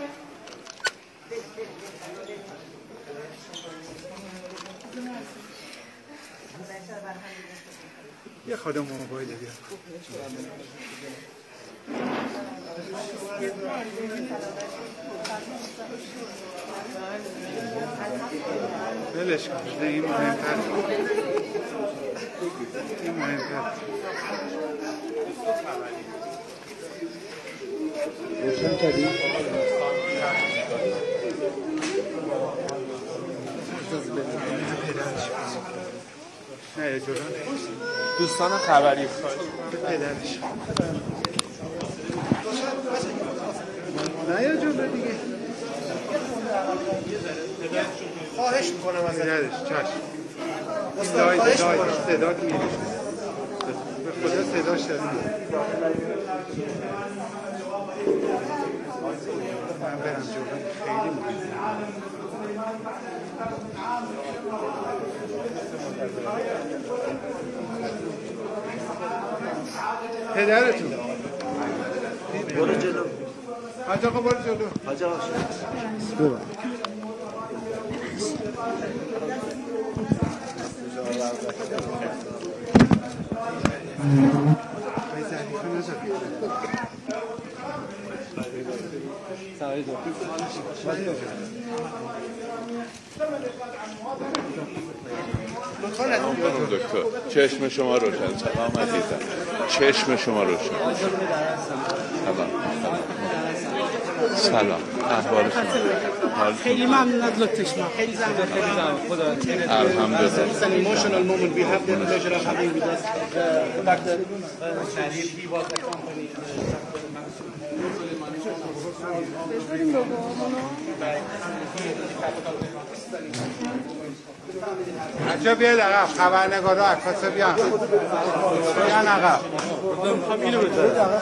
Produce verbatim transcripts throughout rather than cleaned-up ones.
یه خادم موبایل بیا. بلش کن. این مهمتر. این مهمتر. روشن کردی؟ نه جلو دوستان خبری پدرش نه یا جلو دیگه خواهش میکنم از پدرش چشم دای دای صدات میاد به خدا صداش داره من برم جلو خیلی مهمه پدرتون برو جلو حاج آقا برو جلو حاج آقا برو دکتر چشم شما روشن سلام عزیزم چشم شما روشن سلام سلام احوال شما خیلی ممنون از لطف شما خیلی زحمت خیلی زحمت خدا الحمدلله It's an emotional moment. We have the pleasure of having with us uh, Doctor Sharif. He was accompanied. بچه بیاید عقب خبرنگارا عکاسا بیان بیان عقب میخوام اینو بذارم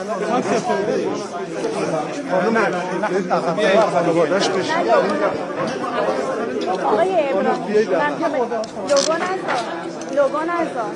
آقای ابراهیم لوگو نذار لوگو نذار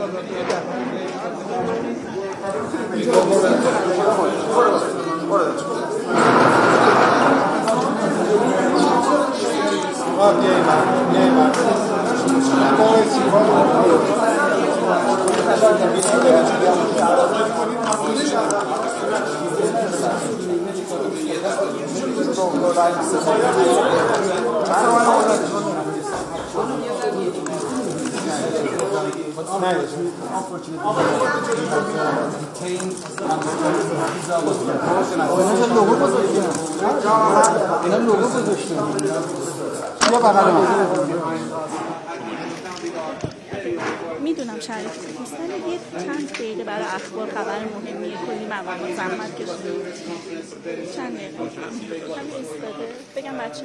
میدونم شریف دوستان یه چند دقیقه برای اخبار خبر مهمیه کلی مقامات زحمت کشیدید چند دقیقه همین ایستاده بگم بچه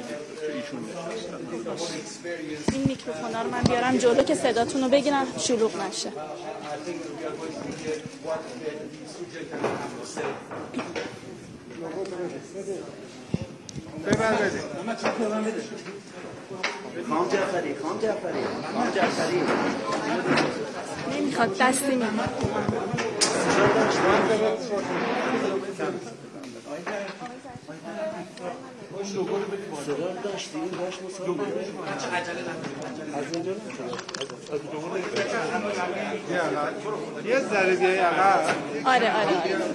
این میکروفونا رو من بیارم جلو که صداتون رو بگیرم شلوغ نشه ببر بده خان جعفری خان جعفری خان جعفری نمیخواد دستی میخواد صدا داشتی باش مصاحبه یه ذره بیای عقب آره آره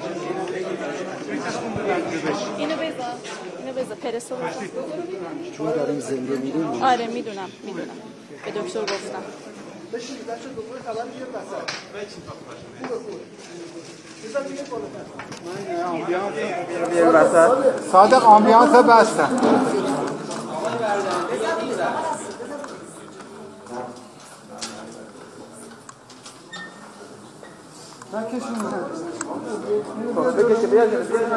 اینو بذار اینو بذار پرسو چون داریم زنده میریم آره میدونم میدونم به دکتر گفتم بشینید بچه دوباره خبر بیار وسط صادق آمبیانس بستن بگه که بیاد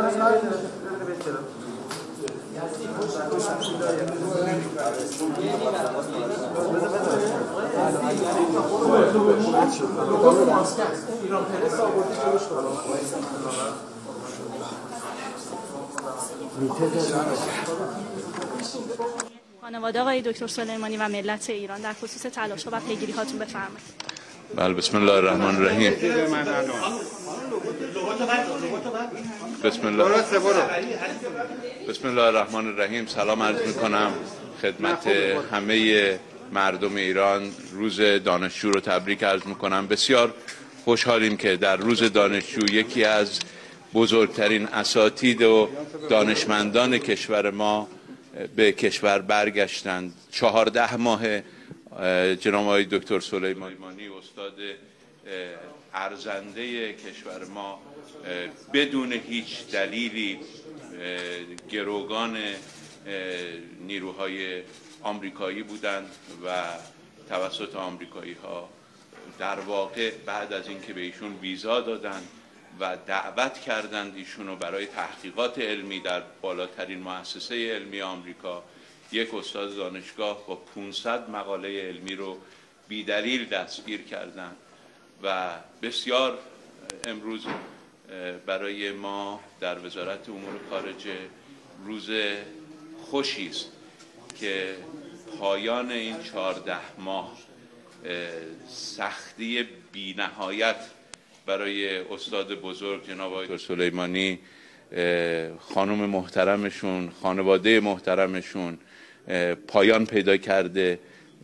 خانواده آقای دکتر سلیمانی و ملت ایران در خصوص تلاش‌ها و پیگیری هاتون بفرمایید. بله بسم الله الرحمن الرحیم بسم الله درسته برو. بسم الله الرحمن الرحیم. سلام عرض میکنم خدمت همه مردم ایران. روز دانشجو رو تبریک عرض میکنم. بسیار خوشحالیم که در روز دانشجو یکی از بزرگترین اساتید و دانشمندان کشور ما به کشور برگشتند. چهارده ماه جناب آقای دکتر سلیمانی استاد ارزنده کشور ما بدون هیچ دلیلی گروگان نیروهای آمریکایی بودند و توسط آمریکایی ها در واقع بعد از اینکه به ایشون ویزا دادند و دعوت کردند ایشونو برای تحقیقات علمی در بالاترین مؤسسه علمی آمریکا، یک استاد دانشگاه با پانصد مقاله علمی رو بی دلیل دستگیر کردند و بسیار امروز برای ما در وزارت امور خارجه روز خوشی است که پایان این چهارده ماه سختی بی نهایت برای استاد بزرگ جناب آقای سلیمانی، خانم محترمشون، خانواده محترمشون پایان پیدا کرده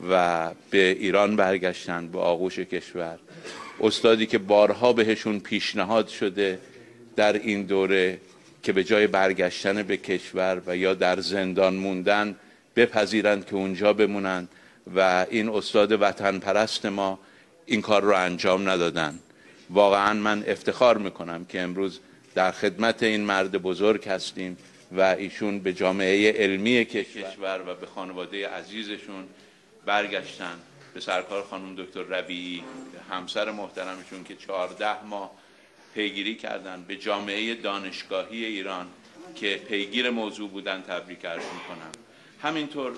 و به ایران برگشتند به آغوش کشور. استادی که بارها بهشون پیشنهاد شده در این دوره که به جای برگشتن به کشور و یا در زندان موندن بپذیرند که اونجا بمونن و این استاد وطن پرست ما این کار رو انجام ندادن. واقعا من افتخار میکنم که امروز در خدمت این مرد بزرگ هستیم و ایشون به جامعه علمی کشور و به خانواده عزیزشون برگشتن. به سرکار خانم دکتر ربیعی همسر محترمشون که چهارده ماه پیگیری کردن، به جامعه دانشگاهی ایران که پیگیر موضوع بودن تبریک عرض میکنم. همینطور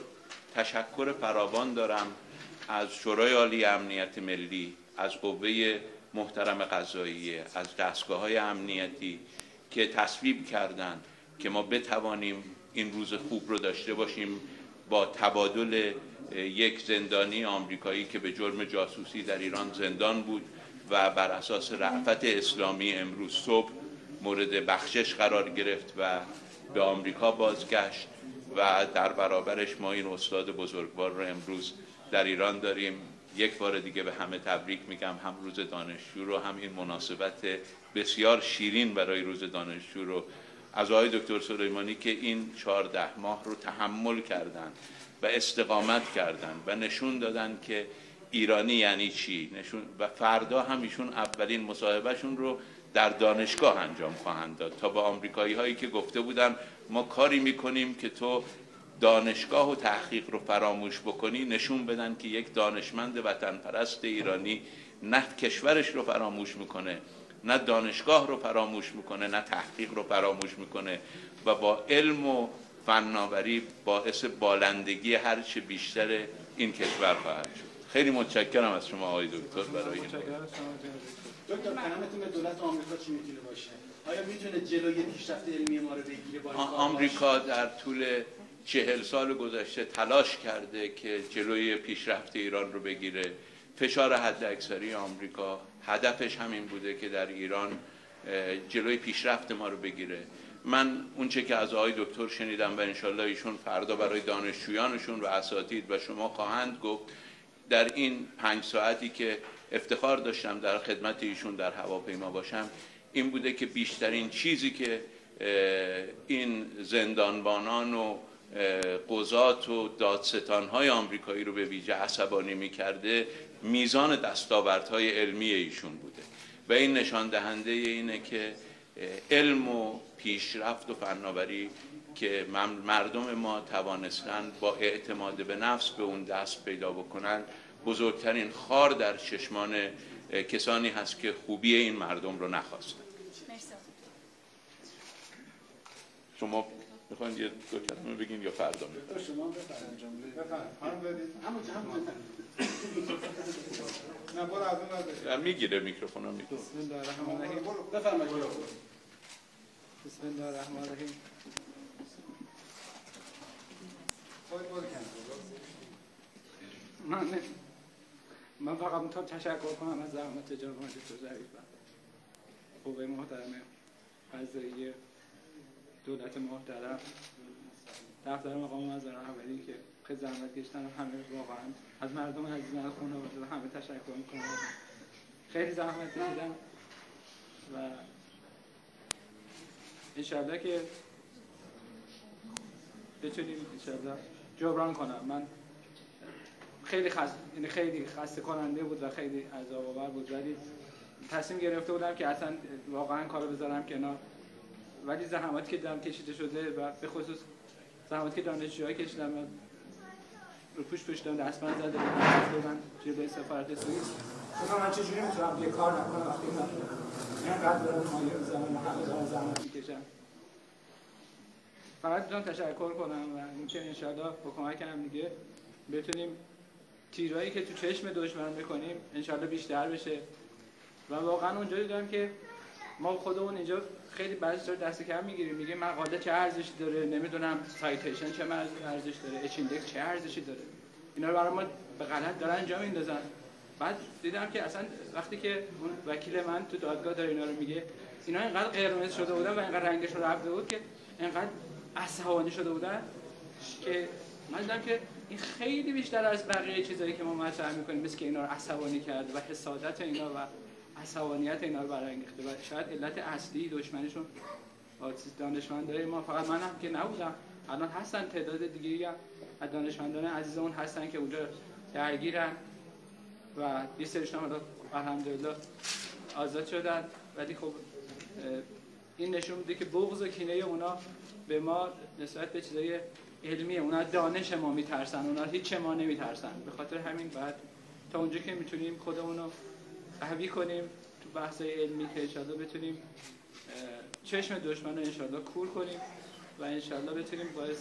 تشکر فراوان دارم از شورای عالی امنیت ملی، از قوه محترم قضاییه، از دستگاه‌های امنیتی که تصویب کردند که ما بتوانیم این روز خوب رو داشته باشیم با تبادل یک زندانی آمریکایی که به جرم جاسوسی در ایران زندان بود و بر اساس رأفت اسلامی امروز صبح مورد بخشش قرار گرفت و به آمریکا بازگشت و در برابرش ما این استاد بزرگوار رو امروز در ایران داریم. یک بار دیگه به همه تبریک میگم، هم روز دانشجو رو، هم این مناسبت بسیار شیرین برای روز دانشجو رو از آقای دکتر سلیمانی که این چهارده ماه رو تحمل کردن و استقامت کردن و نشون دادن که ایرانی یعنی چی. نشون و فردا هم ایشون اولین مصاحبهشون رو در دانشگاه انجام خواهند داد تا به آمریکایی هایی که گفته بودن ما کاری میکنیم که تو دانشگاه و تحقیق رو فراموش بکنی، نشون بدن که یک دانشمند وطن پرست ایرانی نه کشورش رو فراموش میکنه، نه دانشگاه رو فراموش میکنه، نه تحقیق رو فراموش میکنه و با علم و فناوری باعث بالندگی هرچه بیشتر این کشور خواهد شد. خیلی متشکرم از شما آقای دکتر برای این. دکتر پیامتون به دولت آمریکا چی میتونه باشه؟ آیا میتونه جلوی پیشرفت علمی ما رو بگیره با این کار؟ آمریکا در طول چهل سال گذشته تلاش کرده که جلوی پیشرفت ایران رو بگیره. فشار حداکثری آمریکا هدفش همین بوده که در ایران جلوی پیشرفت ما رو بگیره. من اونچه که از آقای دکتر شنیدم و انشالله ایشون فردا برای دانشجویانشون و اساتید و شما خواهند گفت، در این پنج ساعتی که افتخار داشتم در خدمت ایشون در هواپیما باشم، این بوده که بیشترین چیزی که این زندانبانان و قضات و دادستان‌های آمریکایی رو به ویژه عصبانی می‌کرده میزان دستاوردهای علمی ایشون بوده و این نشان دهنده اینه که علم و پیشرفت و فناوری که مردم ما توانستن با اعتماد به نفس به اون دست پیدا بکنن بزرگترین خار در چشمان کسانی هست که خوبی این مردم رو نخواستن. شما میخواین یه دو کلمه بگین یا فردا میگین؟ شما بفرمایید. بفرمایید. همونجا همونجا. نه برو از اون نداری. میگیره میکروفون رو میگیره. بسم الله الرحمن الرحیم. بفرمایید. بسم الله الرحمن الرحیم. من من فقط میتونم تشکر کنم از زحمت جناب دکتر ظریف. قوه محترم قضایی دولت محترم، دفتر مقام معظم رهبری که خیلی زحمت کشیدن، همه واقعا از مردم عزیزان، از خانواده و همه تشکر میکنم. خیلی زحمت کشیدن و انشالله که بتونیم انشالله جبران کنم. من خیلی خسته یعنی خیلی خسته کننده بود و خیلی عذاب آور بود، ولی تصمیم گرفته بودم که اصلا واقعا کارو بذارم کنار. ولی زحماتی که دارم کشیده شده و به خصوص زحماتی که دانشجوها کشیدن، من رو پوش پوشیدم، دستمند زده بودم جلوی سفارت سوئیس. گفتم من چجوری میتونم یه کار نکنم وقتی اینقدر دارم مایه میزنم و همه دارم زحمت میکشم. فقط میتونم تشکر کنم و اینکه انشاءالله با کمک هم دیگه بتونیم تیرایی که تو چشم دشمن میکنیم انشاءالله بیشتر بشه. و واقعا اونجوری دارم که ما خودمون اینجا خیلی بعضی جا دست کم میگیریم، میگه مقاله چه ارزشی داره، نمیدونم سایتیشن چه ارزشی داره، اچ ایندکس چه ارزشی داره، اینا رو برای ما به غلط دارن انجام میندازن. بعد دیدم که اصلا وقتی که اون وکیل من تو دادگاه داره اینا رو میگه، اینا اینقدر قرمز شده بودن و اینقدر رنگشون رفته بود که اینقدر عصبانی شده بودن که من دیدم که این خیلی بیشتر از بقیه چیزایی که ما مطرح میکنیم مثل که اینا رو عصبانی کرده و حسادت اینا و عصبانیت اینا رو برانگیخته و شاید علت اصلی دشمنیشون دانشمندای ما، فقط من هم که نبودم، الان هستن تعداد دیگه‌ای هم از دانشمندان عزیزمون هستن که اونجا درگیرن و یه سریشون هم الحمدلله آزاد شدن. ولی خب این نشون میده که بغض و کینه اونا به ما نسبت به چیزای علمیه، اونا دانش ما میترسن، اونا هیچ ما نمیترسن. به خاطر همین بعد تا اونجا که میتونیم خودمون رو قوی کنیم تو بحث‌های علمی که انشاءالله بتونیم چشم دشمن رو انشاءالله کور کنیم و انشاءالله بتونیم باعث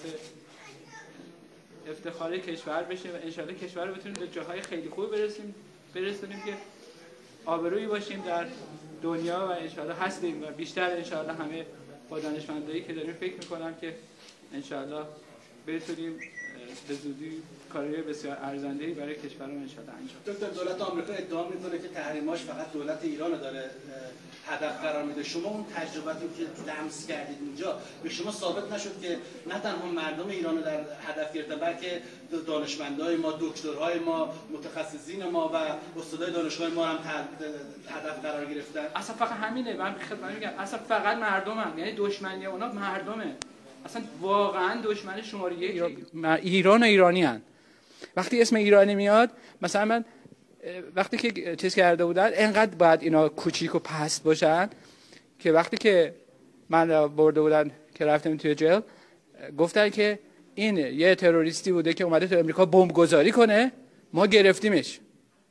افتخار کشور بشیم و انشاءالله کشور رو بتونیم به جاهای خیلی خوب برسیم برسونیم که آبرویی باشیم در دنیا و انشاءالله هستیم و بیشتر انشاءالله همه با دانشمندایی که داریم فکر میکنم که انشاءالله بتونیم به زودی کاری بسیار ارزنده‌ای برای کشورمون انشاءالله انجام بدیم. دکتر دولت آمریکا ادعا میکنه که تحریماش فقط دولت ایران داره هدف قرار میده. شما اون تجرباتی که لمس کردید اینجا به شما ثابت نشد که نه تنها مردم ایران رو در هدف گرفتن بلکه دانشمندای ما، دکترهای ما، متخصصین ما و استادای دانشگاه ما هم هدف قرار گرفتن؟ اصلا فقط همینه. من خدمت میگم اصلا فقط مردمم، یعنی دشمنی اونا مردمه. اصلا واقعا دشمن شماره یک ایران و ایرانی هن. وقتی اسم ایرانی میاد، مثلا من وقتی که چیز کرده بودن انقدر باید اینا کوچیک و پست باشن که وقتی که من برده بودن که رفتم توی جیل گفتن که این یه تروریستی بوده که اومده تو امریکا بمب گذاری کنه، ما گرفتیمش.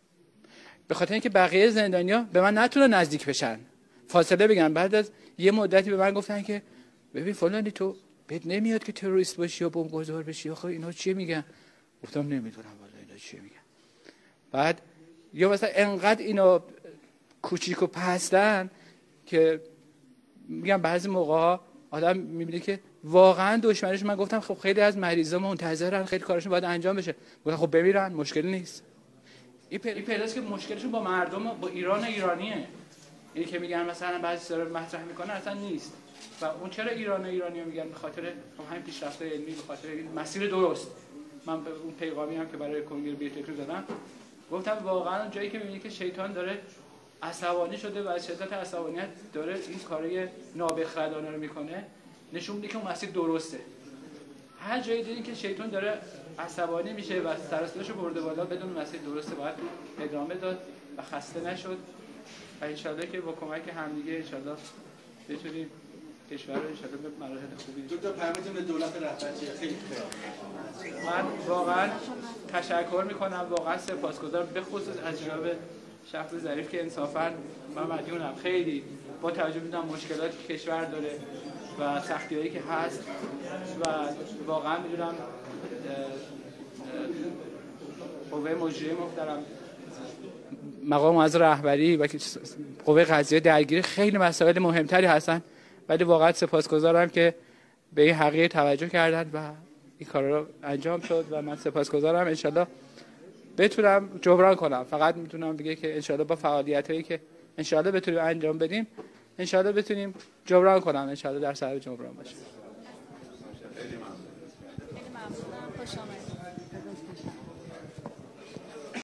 به خاطر اینکه بقیه زندانیا به من نتونه نزدیک بشن، فاصله بگن. بعد از یه مدتی به من گفتن که ببین فلانی تو بهت نمیاد که تروریست باشی یا بمب گذار بشی. آخه اینا چی میگن؟ گفتم نمیدونم والا اینا چی میگن. بعد یا مثلا انقدر اینا کوچیک و پستن که میگم بعضی موقع آدم میبینه که واقعا دشمنش. من گفتم خب خیلی از مریضا منتظرن، خیلی کارشون باید انجام بشه. گفتم خب بمیرن، مشکلی نیست. این پیداست که مشکلشون با مردم، با ایران و ایرانیه. اینی که میگن مثلا بعضی سر مطرح میکنه اصلا نیست. و اون چرا ایران و ایرانی میگن؟ به خاطر همین پیشرفت علمی، به خاطر این مسیر درست. من به اون پیغامی هم که برای کنگره بیتکر زدم گفتم واقعا اون جایی که میبینی که شیطان داره عصبانی شده و از شدت عصبانیت داره این کارای نابخردانه رو میکنه، نشون میده که اون مسیر درسته. هر جایی دیدین که شیطان داره عصبانی میشه و سر و صداشو برده بالا، بدون مسیر درسته باید ادامه داد و خسته نشد. و ان شاءالله که با کمک همدیگه ان شاءالله بتونیم کشور رو ان شاءالله به مراحل خوبی برسونیم. دکتر پیامتون به دولت رهبری خیلی خیلی من واقعا تشکر میکنم، واقعا سپاسگزارم، به خصوص از جناب شخص ظریف که انصافا من مدیونم. خیلی با توجه به مشکلاتی که کشور داره و سختی‌هایی که هست و واقعا میدونم قوه مجریه محترم مقام از رهبری و قوه قضاییه درگیر خیلی مسائل مهمتری هستن، ولی واقعا سپاسگزارم که به این حقیقت توجه کردن و این کار رو انجام شد و من سپاسگزارم. انشالله بتونم جبران کنم. فقط میتونم بگم که انشالله با فعالیتایی که انشالله بتونیم انجام بدیم انشالله بتونیم جبران کنم، انشالله در سر جبران باشه. خیلی ممنونم. خوش آمدید.